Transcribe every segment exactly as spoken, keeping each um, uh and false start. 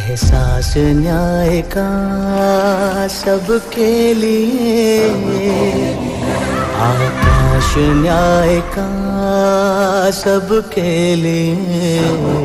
एहसास न्याय का सबके लिए, आकाश न्याय का सबके लिए,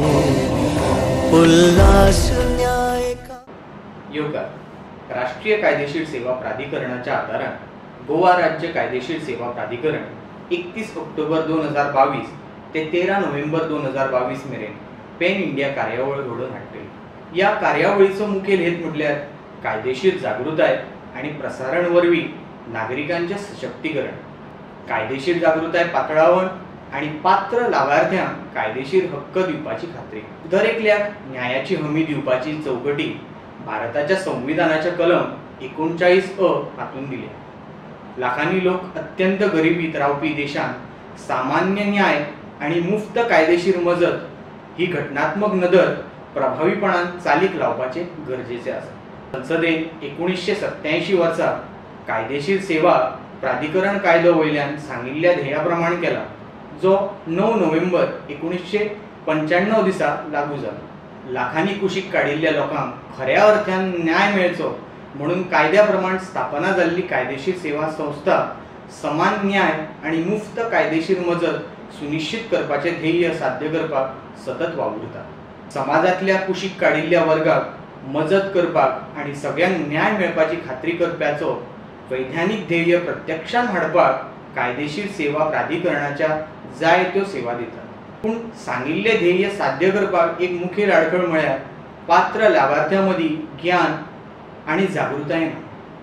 उल्लास न्याय का। योगा राष्ट्रीय कायदेशीर सेवा प्राधिकरणाच्या आधारात गोवा राज्य कायदेशीर सेवा प्राधिकरण एकतीस ऑक्टोबर दोन हजार बावीस ते तेरा नोव्हेंबर दोन हजार बावीस मेरेन पेन इंडिया कार्यावळ घडोवन हाडटली। या कार्यावळीचो मुखेल हेत म्हटल्यार कायदेशीर जागृताय आणि प्रसारण वरवीं नागरिकांचे सशक्तीकरण, कायदेशीर जागृताय पातळावण आणि पात्र लाभार्थ्यांक कायदेशीर हक्क दिवपाची खात्री, दरेकल्याक न्यायाची हमी दिवपाची चौकटी भारताच्या संविधानाच्या कलम एकोणचाळीस अ हातून दिल्या। लाखांनी लोक अत्यंत गरिबीत रावपी देशांत सामान्य न्याय आणि मुफ्त कायदेशीर मजत ही घटनात्मक नदर प्रभावीपणान चालीक लावपाचे गरजेचे आसा। संसदेन एकोणीसशे सत्त्याऐंशी वर्सा कायदेशीर सेवा प्राधिकरण कायदो वयल्यान सांगिल्ल्या ध्येया प्रमाण केला, जो णव नोव्हेंबर एकोणीसशे पंच्याण्णव दिसा लागू जाला। लाखांनी कुशीक काडिल्ल्या लोकांक खऱ्या अर्थान न्याय मेळचो म्हणून कायद्या प्रमाण स्थापना जाल्ली कायदेशीर सेवा संस्था समान न्याय आणि मुफ्त कायदेशीर मजत सुनिश्चित करपाचे ध्येय साध्य करपाक सतत वावुरता। समाजातल्या कुशीक काडिल्ल्या वर्गाक मजत करपाक आणि सगळ्यांक न्याय मेळपाची खात्री करपाचो वैधानिक ध्येय प्रत्यक्षान हाडपाक कायदेशीर सेवा प्राधिकरणाच्या जाय त्यो सेवा दितात। पूण सांगिल्ले ध्येय साध्य करपाक एक मुखेल आडखळ म्हळ्यार पात्र लाभार्थ्यां मदीं ज्ञान आणि जागृताय ना।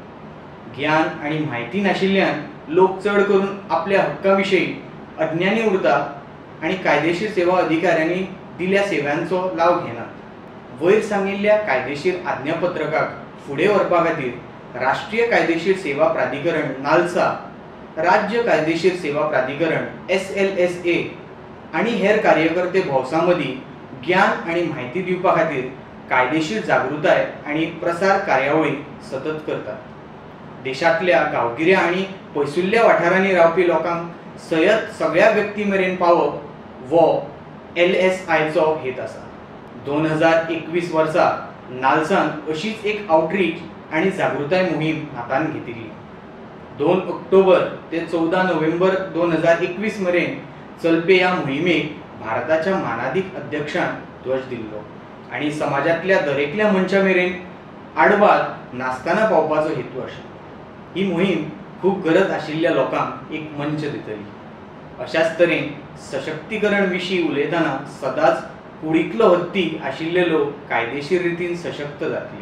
ज्ञान आणि म्हायती नाशिल्ल्यान लोक चड करून आपल्या हक्का विशीं अज्ञानी उरता आणि कायदेशीर सेवा अधिकाऱ्यांनी दिल्या सेवांचो लाव घेनात। वयर सांगिल्ल्या कायदेशीर आज्ञापत्रकाक फुडें व्हरपा खातीर राष्ट्रीय कायदेशीर सेवा प्राधिकरण नालसा, राज्य कायदेशीर सेवा प्राधिकरण एस एल एस ए आणि हेर कार्यकर्ते भौसां मदीं ज्ञान आणि म्हायती दिवपा खातीर कायदेशीर जागृताय आणि प्रसार कार्यावळी सतत करतात। देशांतल्या गांवगिऱ्या आणि पयसुल्ल्या वाठारांनी रावपी लोकांक सयत सगळ्या व्यक्ती मेरेन पावप वो एल एस आय चो हेत आसा। दोन हजार एकवीस वर्सा नालसान अशीच एक आउटरीच आणि जागृताय मोहीम हातान घेतिल्ली। दोन ऑक्टोबर ते चौदा नोव्हेंबर दोन हजार एकवीस मेरेन चलपे ह्या मोहिमेक भारताच्या मानाधीक अध्यक्षान ध्वज दिल्लो आणि समाजातल्या दरेकल्या मनशा मेरेन आडवाद नासतना पावपाचो हेतू आसा। ही मोहीम खूब गरज आशिल्ल्या लोकांक एक मंच दितली। अशाच तरेन सशक्तीकरण विशीं उलयतना सदांच कुडींतलो हत्ती आशिल्ले लोक कायदेशीर रितीन सशक्त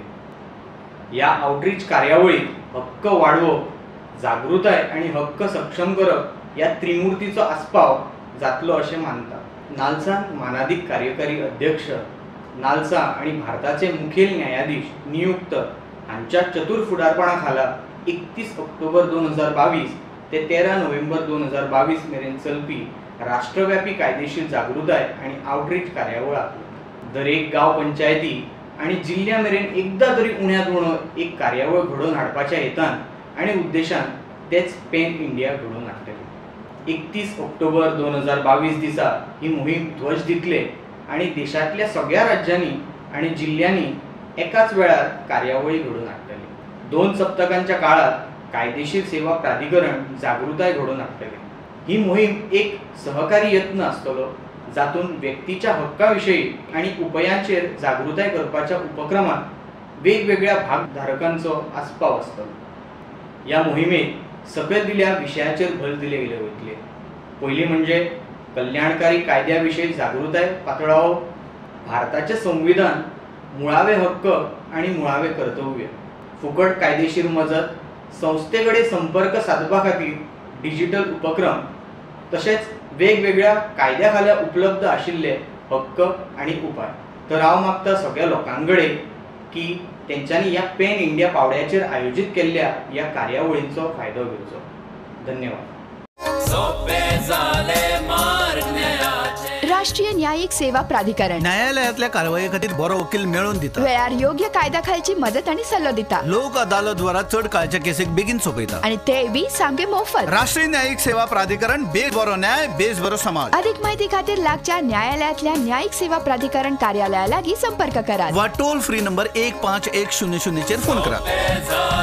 जातले। ह्या आउटरीच कार्यावळीत हक्क वाडोवप, जागृताय आणि हक्क सक्षम करप ह्या त्रिमुर्तीचो आस्पाव जातलो अशें मानता। नालसान मानाधीक कार्यकारी अध्यक्ष नालसा आणि भारताचे मुखेल न्यायाधीश नियुक्त हांच्या चतुर फुडारपणा खाला एकतीस ऑक्टोबर दोन हजार बावीस ते तेरा नोव्हेंबर दोन हजार बावीस मेरेन चलपी राष्ट्रव्यापी कायदेशीर जागृताय आणि आउटरीच कार्यावळाक दरेक गांव पंचायती आणि जिल्ल्या मेरेन एकदा तरी उण्यात उणो एक कार्यावळ घडोवन हाडपाच्या हेतान आणि उद्देशान तेच पेन इंडिया घडोवन हाडटले। एकतीस ऑक्टोबर दोन हजार बावीस दिसा ही मोहीम ध्वज दितले आणि देशातल्या सगळ्या राज्यांनी आणि जिल्ह्यांनी एकाच वेळार कार्यावळी घडोवन हाडटले। दोन सप्तकांच्या काळात कायदेशीर सेवा प्राधिकरण जागृताय घडोवन हाडटले। ही मोहीम एक सहकारी यत्न आसतलो जातून व्यक्तीच्या हक्काविषयी आणि उपायांचेर जागृताय करपाच्या उपक्रमात वेगवेगळ्या भागधारकांचो आस्पाव आसतलो। ह्या मोहिमेक सकयल दिल्या विशयाचेर भर दिले गेले वयतले। पयली म्हणजे कल्याणकारी कायद्या विशीं जागृताय पातळावप, भारताचे संविधान, मुळावे हक्क आणि मुळावे कर्तव्य, फुकट कायदेशीर मजत, संस्थेकडे संपर्क साधपा खातीर डिजिटल उपक्रम, तशेंच वेगवेगळ्या कायद्या खाला उपलब्ध आशिल्ले हक्क आणि उपाय। तर हांव मागता सगळ्या लोकांकडे की तेंच्यांनी ह्या पेन इंडिया पावड्याचेर आयोजीत केल्ल्या ह्या कार्यावळींचो फायदो घेवचो। धन्यवाद। राष्ट्रीय न्यायिक सेवा प्राधिकरण न्यायालयातल्या कारवाई खातीर बरो वकील मेळोवन दिता. वेळार योग्य कायदा खालची मदत आणि सल्लो दिता. लोक अदालत द्वारा चड काळच्या केसीक बेगीन सोपयता. आणि ते बी सामके मोफत. राष्ट्रीय न्यायिक सेवा प्राधिकरण बेस बरो न्याय बेस बरो समाज. अधिक माहिती खातीर लागच्या न्यायालयातल्या न्यायिक सेवा प्राधिकरण कार्यालया लागीं संपर्क करा वा टोल फ्री नंबर एक पाच एक शून्य शून्य चेर फोन करा.